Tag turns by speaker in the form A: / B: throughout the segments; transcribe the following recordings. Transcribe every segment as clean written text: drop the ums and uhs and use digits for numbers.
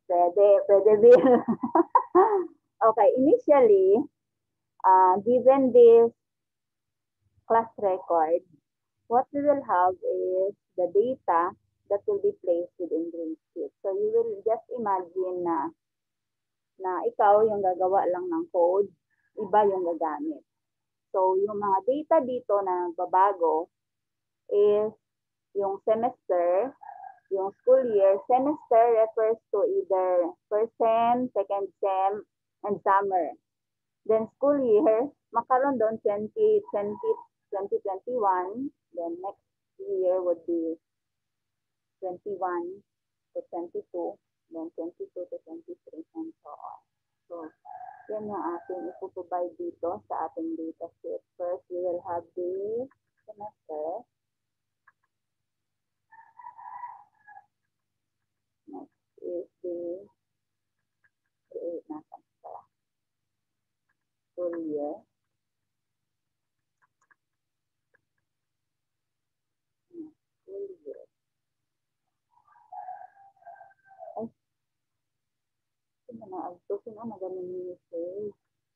A: Pwede din. Okay, initially, given this class record, what we will have is the data that will be placed within Gradesheet. So you will just imagine na ikaw yung gagawa lang ng code, iba yung gagamit. So yung mga data dito na babago is yung semester, yung school year. Semester refers to either first sem, second sem, and summer. Then school year, makaroon doon 2021. Then next year would be 21 to 22. Then 22 to 23 and so on. So, yan yung ating ipuprovide dito sa ating data sheet. First, we will have the semester. Next is the create natin sa school year. School year. Ay, sino na agto? Sino na ganun yung say?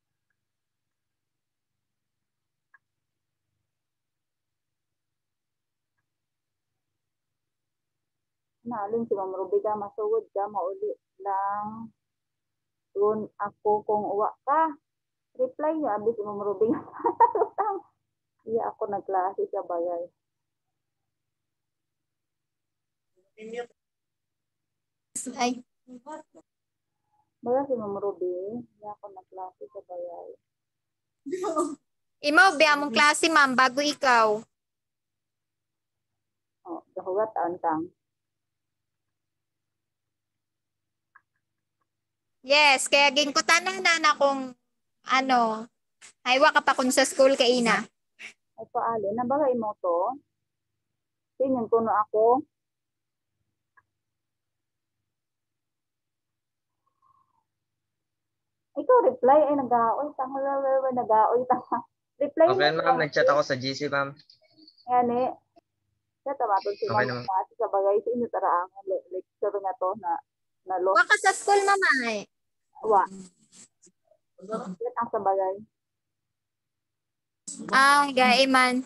A: Naalin si Ma'am Ruby ka, masugod ka, mauli lang. Doon ako kung uwa ka. Reply niyo, abis si Ma'am Ruby. Iya ako nagklase sa bagay.
B: Ay.
A: Baga si Ma'am Ruby, iya ako nagklase sa bagay.
B: Imaw, be among klase, ma'am, bago ikaw.
A: Oh, dahugat taon.
B: Yes, kaya ginkutan na kung ano, aywa ka pa kun sa school ka ina.
A: Ay paali, nabagay mo to? Tingin ko na ako. Ikaw reply ay nag-aoy. Nag-aoy. Reply
C: Okay,
A: mo.
C: ma'am. Nag-chat ako sa GC, ma'am.
A: Yan eh. Kaya tamatod si
C: Okay
A: Ma'am
C: naman.
A: Pati sa bagay sa inyo taraang lecture nga to na lost.
B: Wa ka sa school, mama eh.
A: Wa. Yan ang sa bagay.
B: Ah, gaiman.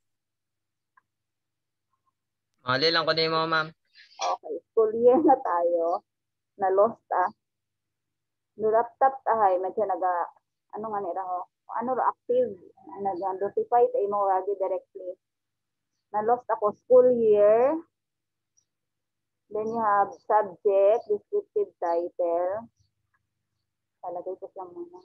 C: Mali lang ko din mo, ma'am.
A: Okay. School year na tayo. Na lost No laptop tahay. Medyo ano nga nila ho? Ano ra active? Nag-notify tayo mo lagi directly. Na lost ako school year. Then you have subject, descriptive title. Talagay ko siya muna.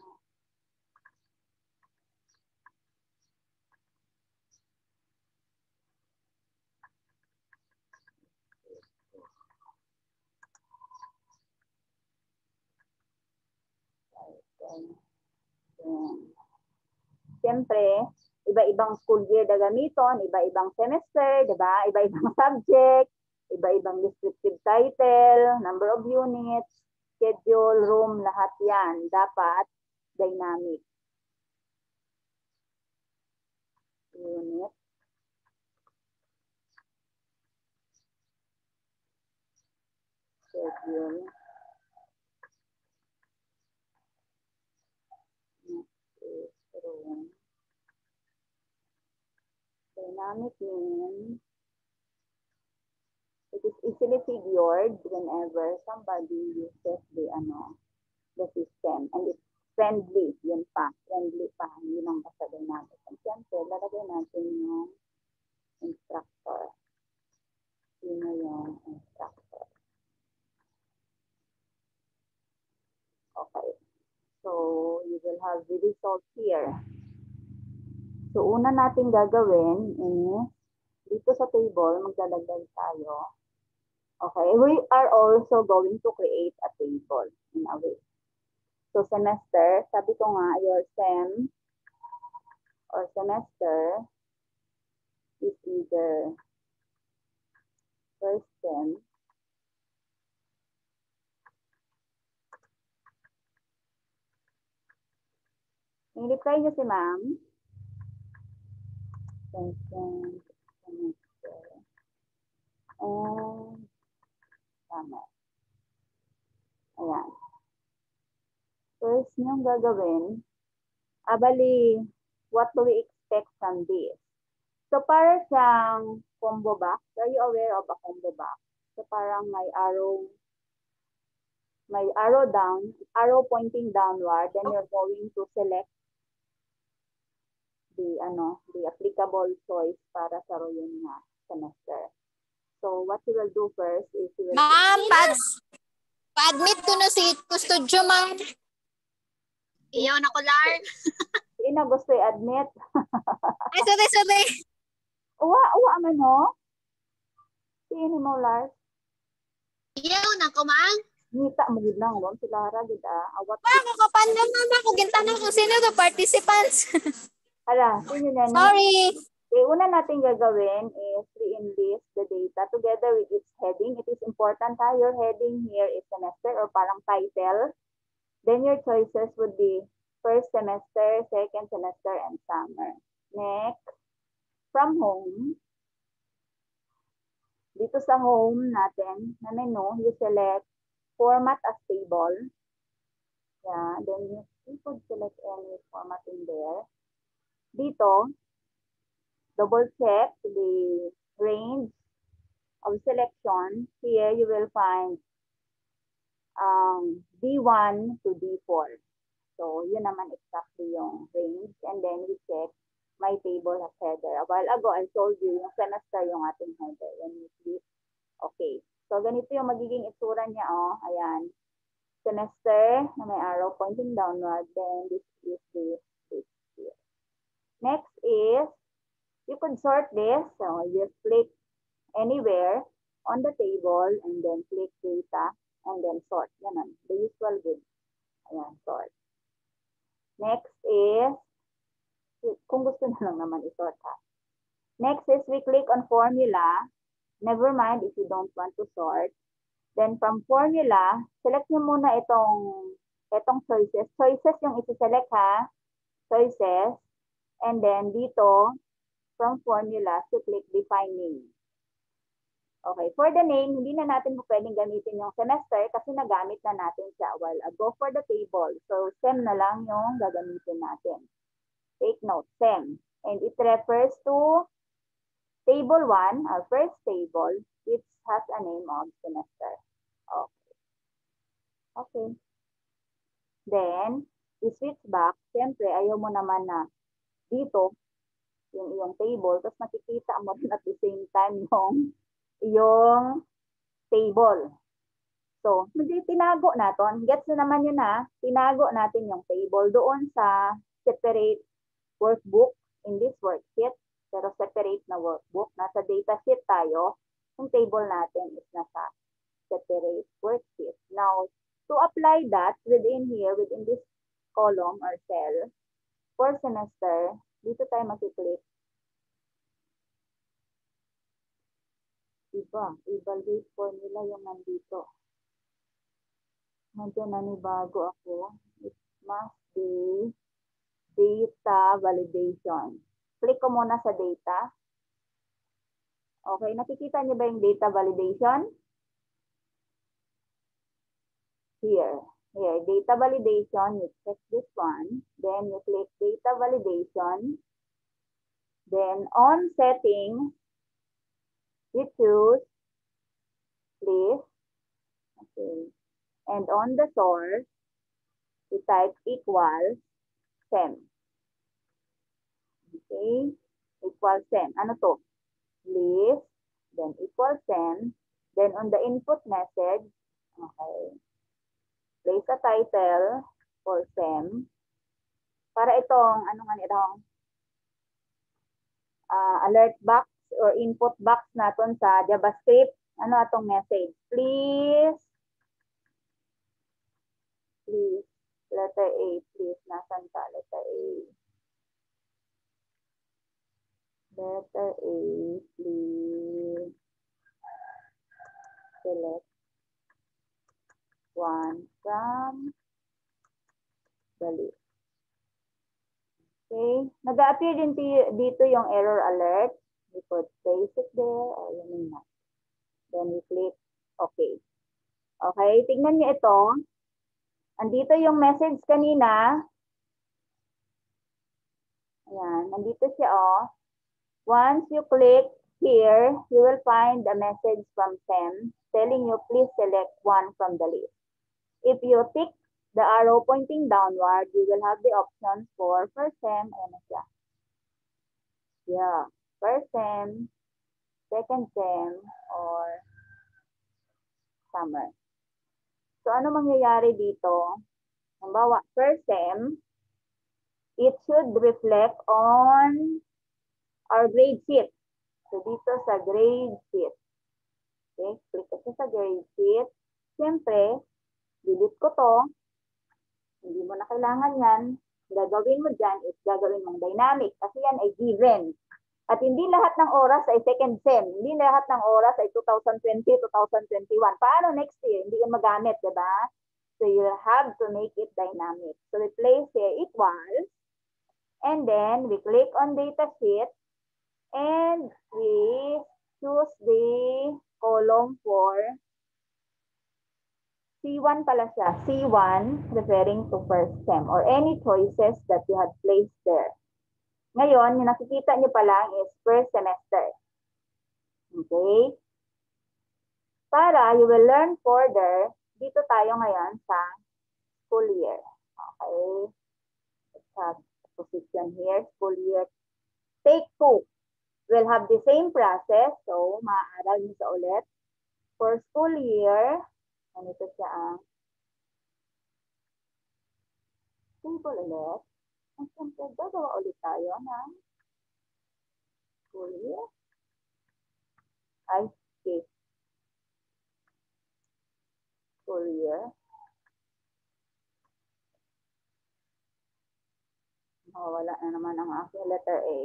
A: Siyempre, iba-ibang school year na gamiton, iba-ibang semester, diba? Iba-ibang subject, iba-ibang descriptive title, number of units, schedule, room, lahat yan. Dapat dynamic. Unit. Schedule. Room. Dynamic means it is easily figured whenever somebody uses the system. And it's friendly, yun pa. Friendly pa, yun ang kasagay natin. And siyempre, lalagay natin yung instructor. Sino yung instructor? Okay. So, you will have the result here. So, una natin gagawin is, dito sa table, magdalagdag tayo. Okay, we are also going to create a table in a way. So, semester, sabi ko nga, your sem or semester is either first sem i-reply nyo si ma'am. Second semester. And summer. is niyong gagawin, bali, what do we expect from this? So, para siyang combo box. Are you aware of a combo box? So, parang may arrow down, arrow pointing downward, then you're going to select the applicable choice para sa yun na semester. So, what you will do first is you will...
B: Ma'am, pa-admit ko na si Custodio, ma'am.
D: Iyaw na ko, Lar.
A: Hindi na gusto i-admit.
B: Ay, sorry.
A: Uwa man, no? Sino mo, Lars?
D: Iyaw na ko, ma'am.
A: Ngita mo gid lang, wala sila ra gid awat.
B: Ako kapanda, ma'am. Ako gintanong kung sino the participants.
A: Hala, sino na?
B: Sorry.
A: Okay, una natin gagawin is re-enlist the data together with its heading. It is important ha, your heading here is semester or parang title. Then your choices would be first semester, second semester, and summer. Next, from home. Dito sa home natin, na menu, you select format as table. Yeah, then you could select any format in there. Dito, double check the range of selection. Here you will find D1 to D4. So, yun naman exactly yung range. And then we check my table has header. A while ago, I told you yung semester yung ating header. When you click, okay. So, ganito yung magiging itsura niya. Oh, ayan. Semester na may arrow pointing downward. Then this is the here. Next is, you could sort this. So, just click anywhere on the table and then click data and then sort. Yan, the usual way. Ayan, sort. Next is, kung gusto na lang naman isort ha. Next is we click on formula. Never mind if you don't want to sort. Then from formula, select nyo muna itong choices. Choices yung isi-select ha. Choices. And then dito, from formula, to click define name. Okay, for the name, hindi na natin pwedeng gamitin yung semester kasi nagamit na natin siya a while ago for the table. So, SEM na lang yung gagamitin natin. Take note, SEM. And it refers to table 1, our first table, which has a name of semester. Okay. Okay. Then, we switch back. Siyempre, ayaw mo naman na dito, yung iyong table, tapos nakikita mo din at the same time yung table. So, tinago natin. Gets na naman yun ha. Tinago natin yung table doon sa separate workbook in this worksheet. Pero separate na workbook. Nasa data sheet tayo. Yung table natin is nasa separate worksheet. Now, to apply that within here, within this column or cell, for semester, dito tayo mag-click. Evaluate formula yung nandito. Nandiyan nanibago ako. It must be data validation. Click ko muna sa data. Okay, nakikita niyo ba yung data validation? Here, data validation, you check this one. Then you click data validation. Then on settings, you choose please. Okay. And on the source, you type equals SEM. Okay. Equals SEM. Ano to? List, then equals SEM. Then on the input message, okay, place a title for SEM. Para itong, ano nga itong alert box or input box natin sa JavaScript. Ano atong message? Please, letter A, please. Nasaan ka? Letter A. Letter A, please. Select one from the list. Okay. Nag-appear din dito yung error alert. We could place it there or yun na. Then we click OK. Okay. Tingnan niyo ito. Andito yung message kanina. Ayan, nandito siya, oh. Once you click here, you will find a message from SEM telling you please select one from the list. If you tick the arrow pointing downward, you will have the options for first SEM, ayan na siya. Yeah, first SEM, second SEM, or summer. So, ano mangyayari dito? Halimbawa, first SEM, it should reflect on our grade sheet. So, dito sa grade sheet. Okay, click kasi sa grade sheet. Siyempre, delete ko to. Hindi mo na kailangan yan. Gagawin mo dyan is gagawin mong dynamic kasi yan ay given. At hindi lahat ng oras ay second SEM. Hindi lahat ng oras ay 2020, 2021. Paano next year? Hindi ka magamit, di ba? So you have to make it dynamic. So we place here equals. And then we click on data sheet. And we choose the column for C1 pala siya. C1 referring to first SEM or any choices that you had placed there. Ngayon, yung nakikita niyo pa lang is first semester. Okay? Para you will learn further, dito tayo ngayon sa school year. Okay? Let's have a position here, school year. Take 2. We'll have the same process. So, maaaral niyo sa ulit. For school year, ganito siya ang table ulit. Ang siyempre, gagawa ulit tayo ng school year. Ay, okay. School year. Wala na naman ang aking letter A.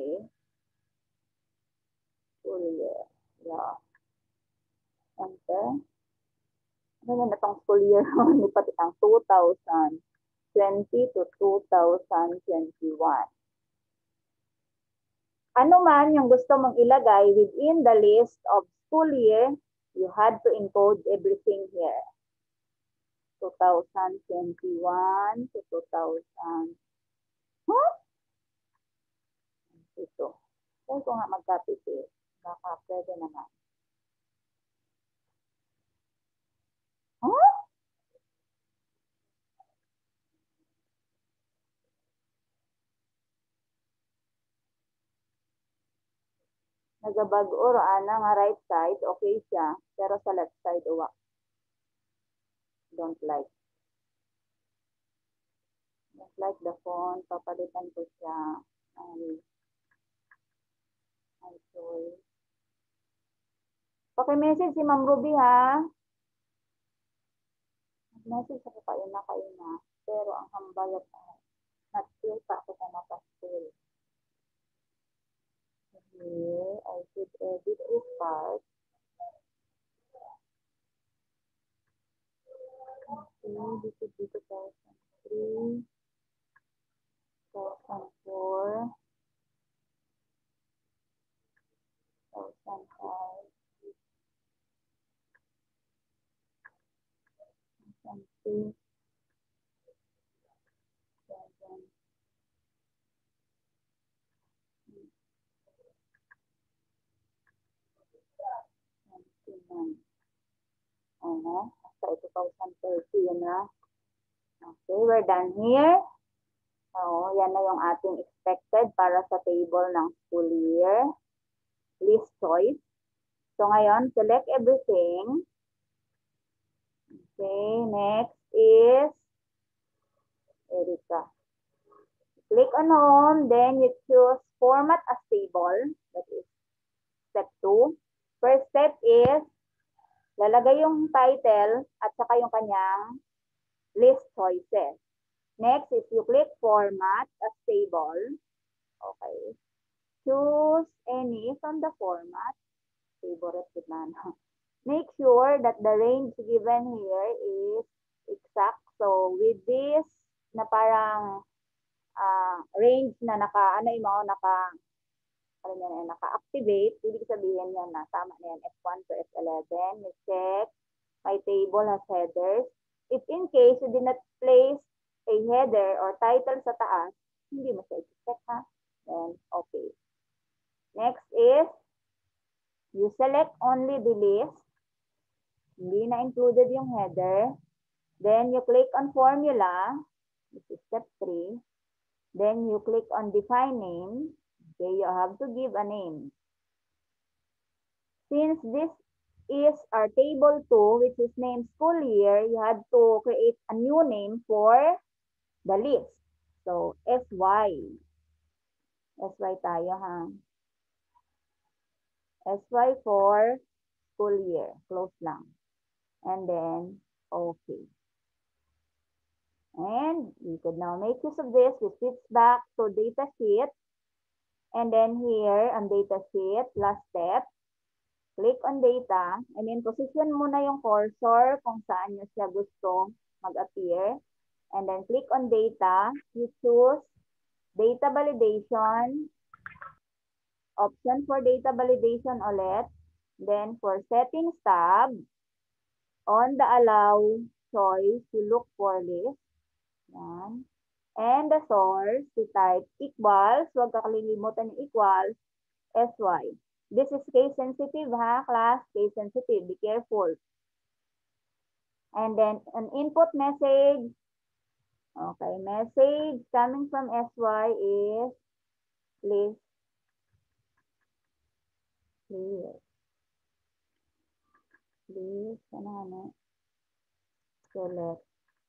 A: School year. Yeah. Enter. Ganyan na itong school year. Hindi pati ang 2020 to 2021. Ano man yung gusto mong ilagay within the list of school year, you had to encode everything here. 2021 to 2000. Huh? Ito. Kaya ko nga mag-copy-paste. Baka pwede naman. Huh? Nagabag-o ana nga right side, okay siya. Pero sa left side, uwa. Don't like. Don't like the font. Papalitan ko siya. Ay, sorry. Paki-message si Ma'am Ruby, ha? Message ako kayo na. Pero ang hambayat ay not-feel pa ako kung mapastil. Here, I should edit this part. Okay, this is 2003, 2004, 2005, 2006, 2007, 2009. Hasta 2030 yun na. Okay, we're done here. So, yan na yung ating expected para sa table ng school year. List choice. So, ngayon, select everything. Okay, next is Erika. Click on home, then you choose format as table. That is step 2. First step is lalagay yung title at saka yung kanyang list choices. Next is you click format as table. Okay. Choose any from the format. Favorite kita na. Make sure that the range given here is exact. So with this na parang range na naka-activate, ibig sabihin yan na tama na yan, F1 to F11. You check, my table has headers. if in case you did not place a header or title sa taas, hindi mo siya i-check ha. Then, okay. Next is, you select only the list. Hindi na included yung header. Then, you click on formula. This is step 3. Then, you click on define name. Okay, you have to give a name. Since this is our table 2, which is named school year, you have to create a new name for the list. So, SY. SY tayo ha. SY for school year. Close lang. And then, okay. And we could now make use of this. We switch back to data sheet. And then here on data sheet, last step, click on data. And then position muna yung cursor kung saan nyo siya gusto mag-appear. And then click on data. You choose data validation. Option for data validation ulit. Then for settings tab, on the allow choice, you look for list. Yan. And the source, you type equals. Huwag kakalilimutan yung equals. SY. This is case sensitive ha, class. Case sensitive. Be careful. And then an input message. Okay, message coming from SY is list clear. Please, ano, select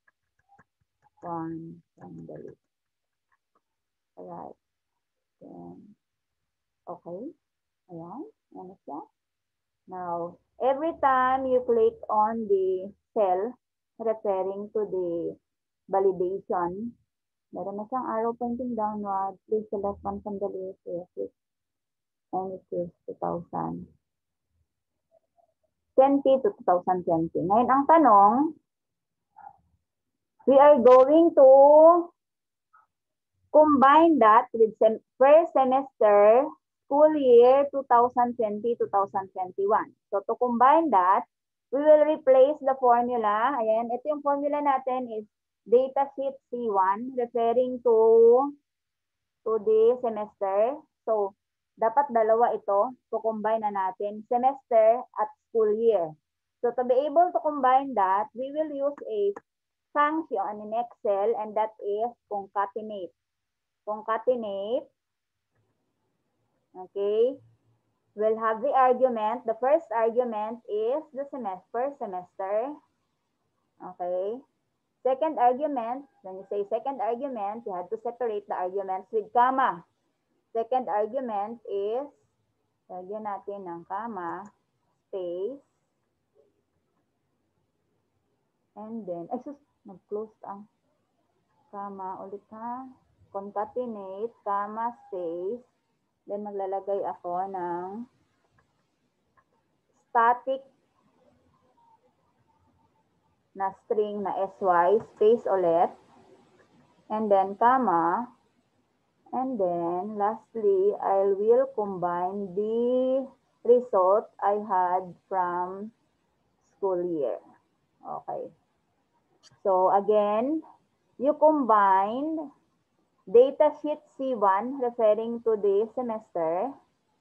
A: one from the list. Alright. Then, okay. Ayan. Ano siya? Now, every time you click on the cell referring to the validation, meron na siyang arrow pointing downward. Please select one from the list. Yes, and it is 2020 to 2020. Ngayon, ang tanong, we are going to combine that with first semester school year 2020-2021. So to combine that, we will replace the formula. Ayan, ito yung formula natin is datasheet C1 referring to the semester. So dapat dalawa ito. To combine na natin semester at school year. So to be able to combine that, we will use a function in Excel, and that is concatenate. Concatenate. Okay. We'll have the argument. The first argument is the first semester. Okay. Second argument, when you say second argument, you have to separate the arguments with comma. Second argument is, lagyan natin ng comma, space, and then, nag-close ang comma ulit ha. Concatenate, comma, space. Then maglalagay ako ng static na string na SY, space ulit. And then comma. And then lastly, I will combine the result I had from school year. Okay. So again, you combine datasheet C1 referring to the semester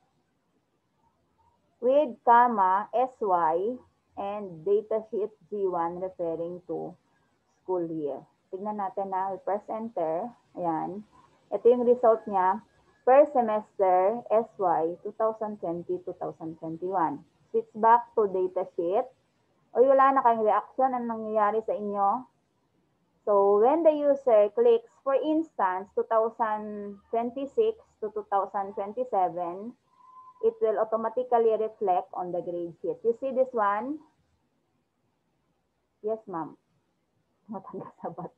A: with comma SY and datasheet G1 referring to school year. Tignan natin na, press enter. Ayan. Ito yung result niya per semester SY 2020-2021. Switch back to datasheet. O wala na kayong reaction, anong nangyayari sa inyo? So when the user clicks, for instance, 2026 to 2027, it will automatically reflect on the grade sheet. You see this one? Yes, ma'am. Matanda sabat.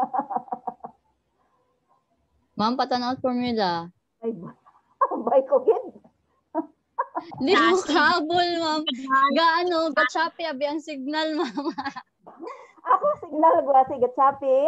E: Ma'am, patanaw formula.
A: Ay, bay ko gid.
E: Di mo kabol, ma'am. Gaano, gatsapi, abi ang signal, ma'am.
A: Ako signal gwa si Gatsapi.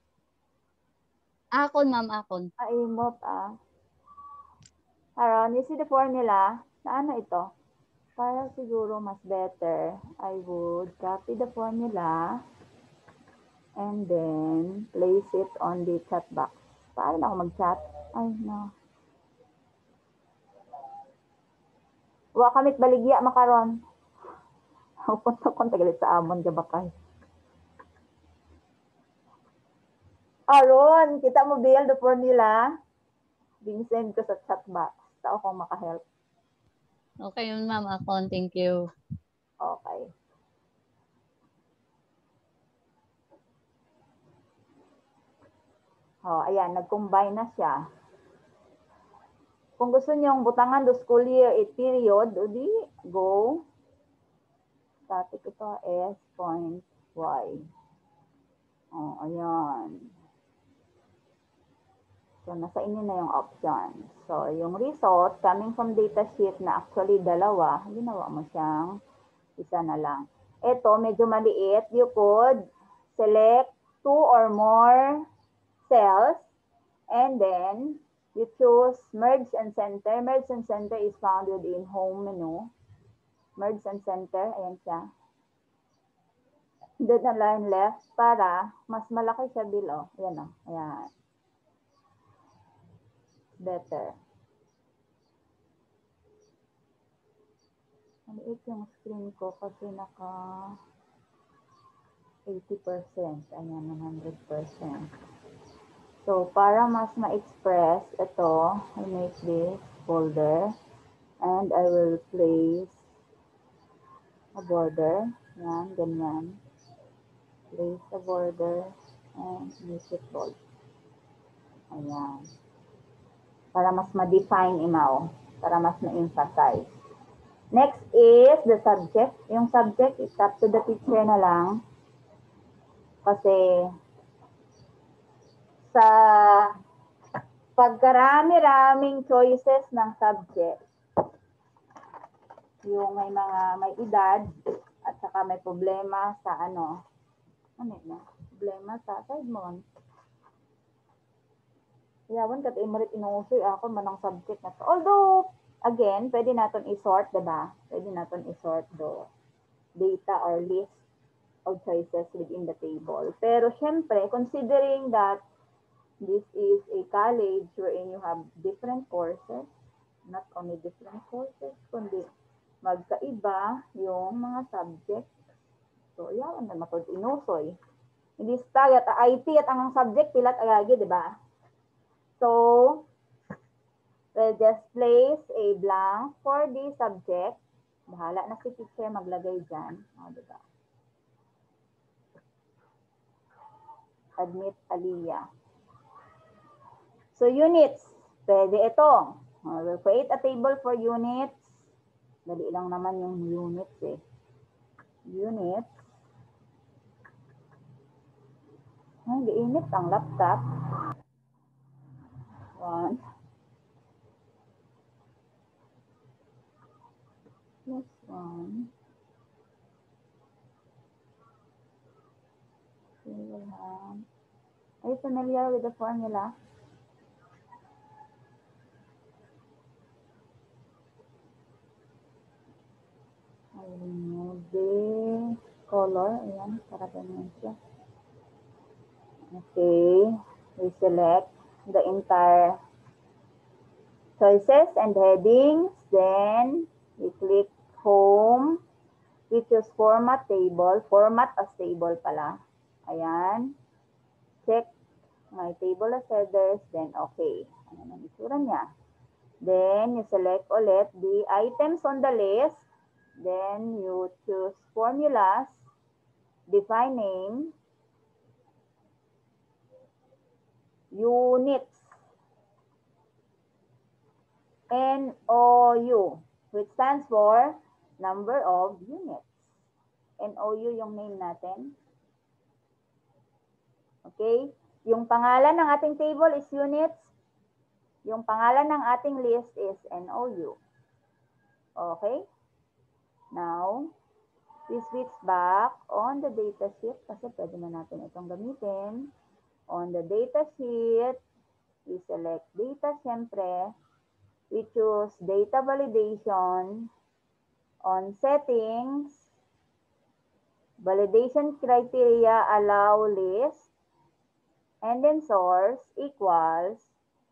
E: Akon, ma'am, akon.
A: Ay mo pa. Aron, you see the formula? Na ano ito? Para siguro mas better, I would copy the formula. and then place it on the chat box. Paano ako mag-chat? Ay, no. Wa kamit baligya makaron. Punta ko tagalit sa amon gabakay. Aron, kita mo build the formula. Send ko sa chat box. Tao kung makahelp.
E: Okay yun, ma'am. Akon, thank you.
A: Okay. Oh, ayan, nag-combine na siya. Kung gusto niyong butangan do school year 8 period, o di, go. Static ito, S point Y. Oh, ayan. So, nasa inyo na yung option. So, yung result, coming from datasheet na actually dalawa, ginawa mo siyang isa na lang. Ito, medyo maliit. You could select 2 or more cells and then you choose merge and center. Merge and center is found within home menu. Merge and center, ayan siya. Then align left para mas malaki siya below. Ayan o, ayan. Better. Maliit yung screen ko kasi naka 80%. Ayan, 100%. So, para mas ma-express, ito, I make this folder and I will place a border. Yan, ganyan. Place a border and make it bold. Ayan. Para mas ma-define imaw. Para mas ma-emphasize. Next is the subject. Yung subject is up to the teacher na lang. Kasi sa pagkarami-raming choices ng subject, yung may edad at saka may problema sa problema sa side mo. Yawan kat imarit inuusoy ako manang subject na to. Although, again, pwede natin i-sort, diba? Pwede natin i-sort the data or list of choices within the table. Pero syempre, considering that this is a college wherein you have different courses, not only different courses, kundi magkaiba yung mga subjects. So, yawan na matod inusoy. Hindi style at IT at ang subject pilat agagi, di ba? So, we'll just place a blank for the subject. Bahala na si teacher maglagay dyan. O, di ba? Admit Aliyah. So, units. Pwede ito. We'll create a table for units. Dali lang naman yung units eh. Units. Ay, giinit ang laptop. 1 plus 1. Are you familiar with the formula? I remove the color. Ayan, para ganyan siya. Okay. We select the entire choices and headings. Then, we click home. We choose format table. Format as table pala. Ayan. Check my table as headers. Then, okay. Ayan ang itsura niya. Then, you select ulit the items on the list. Then, you choose formulas, define name, units, NOU, which stands for number of units. NOU yung name natin. Okay? Yung pangalan ng ating table is units. Yung pangalan ng ating list is NOU. Okay? Now, we switch back on the datasheet kasi pwede na natin itong gamitin. On the datasheet, we select data syempre. We choose data validation. On settings, validation criteria allow list, and then source equals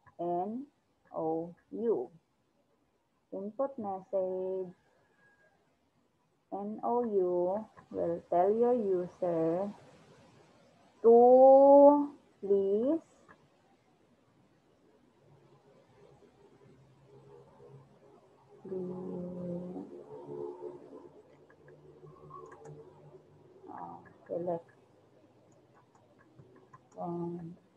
A: NOU. Input message NOU will tell your user to please select